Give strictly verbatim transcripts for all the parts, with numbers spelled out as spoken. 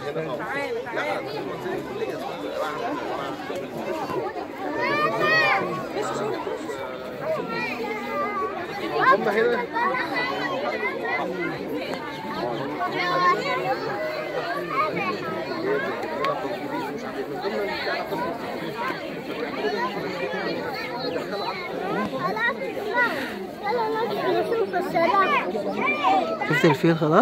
هم هنا شفت الفيل خلاص؟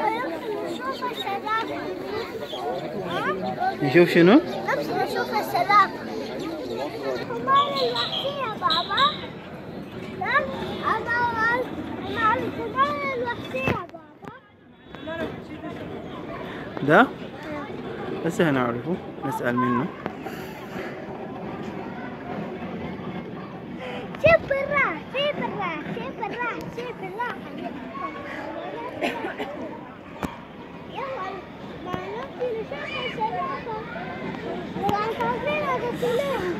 نشوف شنو؟ نشوف السلام. يا بابا لا انا انا على الجبال الوحشية يا بابا. ده؟ بس هنعرفه نسأل منه. شوف برا شوف برا شوف برا شوف برا. يلا ما نمشي نشوف السلام. نبغى نسافر هذا السلام.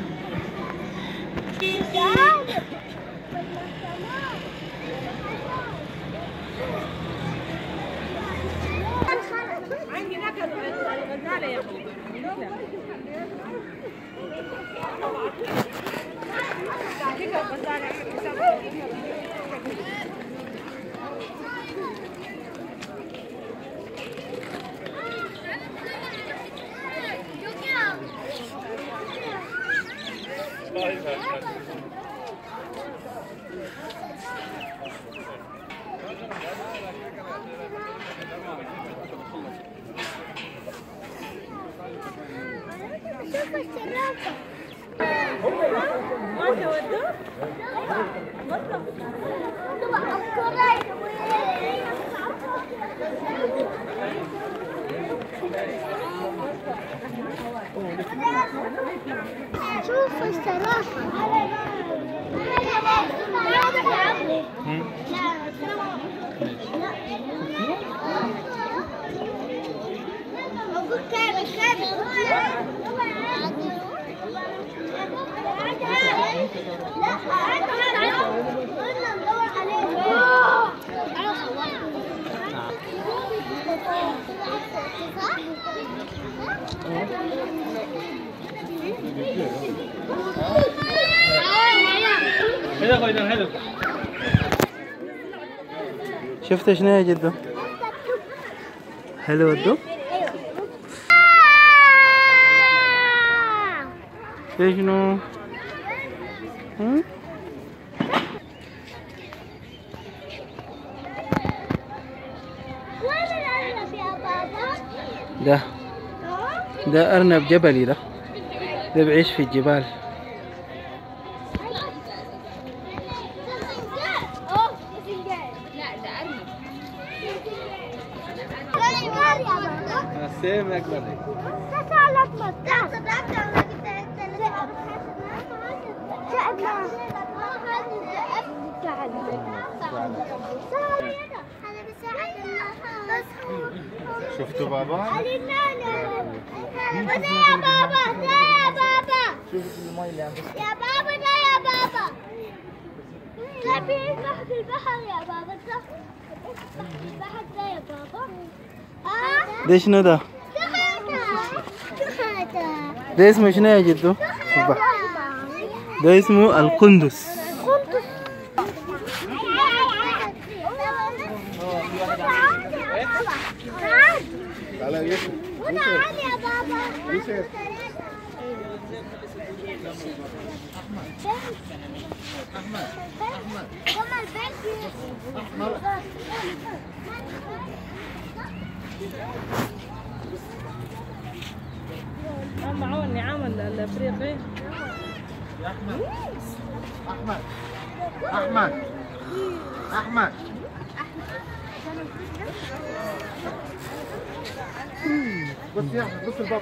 شوف الشرافة. ما تودوا؟ شوف الشرافة. شفت شنو يا جدو؟ حلو الدو؟ شنو؟ هم؟ وين الأرنب يا بابا؟ ده ده أرنب جبلي. ده ده بعيش في الجبال. السيم أكبر. شفتوا بابا؟ ده يا بابا ده يا بابا. شوف المي اللي عم يا بابا ده يا بابا. ده بيسبح في البحر يا بابا. ده بيسبح في البحر ده يا بابا. اه ده شنو ده؟ ده اسمه شنو يا جدو؟ ده اسمه القندس. تعال يوسف. تعال يا بابا. يوسف. أحمد. أحمد. أحمد. معه النعام الافريقي. يا احمد. احمد. احمد. احمد. بص يا احمد بص الباب.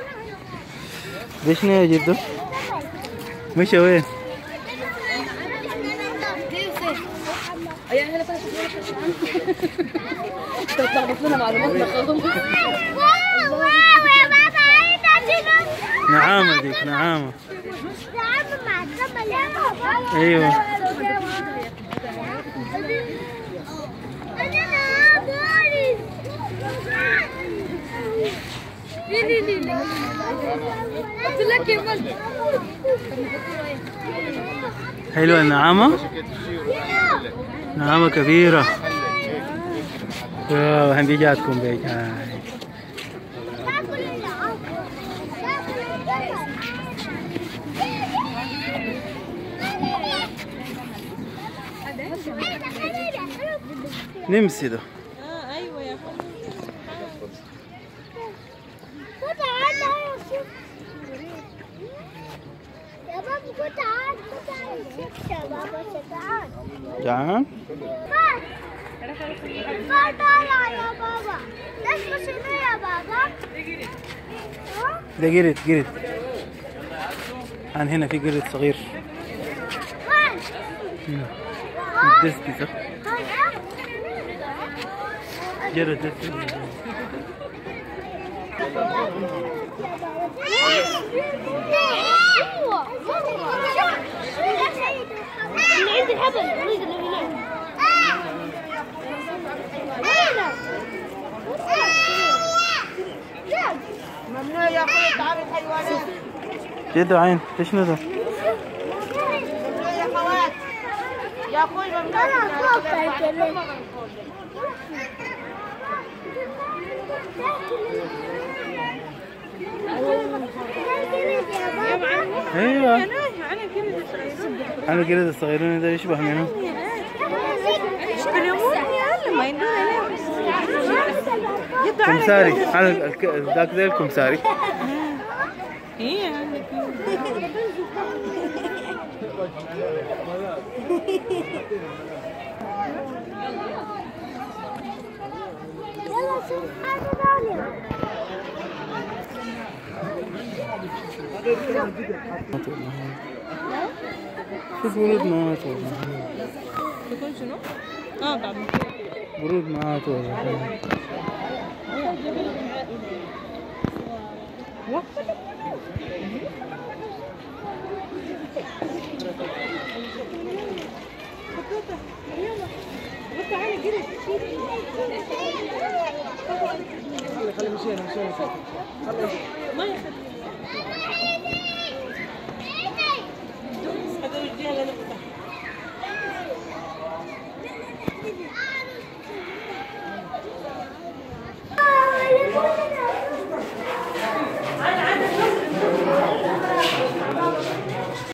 ده شنو يا جدو؟ مشى وين؟ تلخبط لنا معلوماتنا خالص. نعامة ديك نعامة. نعامة مع الجمل يا بابا. ايوه. أنا بوليس. لي لي لي قلت لك يا ولد. حلوة النعامة. نعامة كبيرة. واو هم بيجاتكم بيجات. نمسي ده. اه ايوه يا تعال يا بابا تعال تعال يا بابا تعال. جعان؟ تعال تعال يا بابا. ليش مش هنا يا بابا؟ ده قرد قرد. عن هنا في قرد صغير. وين؟ دستي ده. جرد دستي. اللي عند الحبل اللي هناك. ممنوع يا اخوي تعامل الحيوانات. جدو عين ايش شنو ده؟ ممنوع يا اخوات. يا اخوي ممنوع. ايوه انا كده انا القرد الصغيرون ده يشبه منهم. ما يندور كمساري هذا ذاك ذا الكمساري. ايه يلا شوف حاجة ثانية. شوف ورود مات والله. تكون شنو؟ اه بعد ورود مات والله. ما يخلي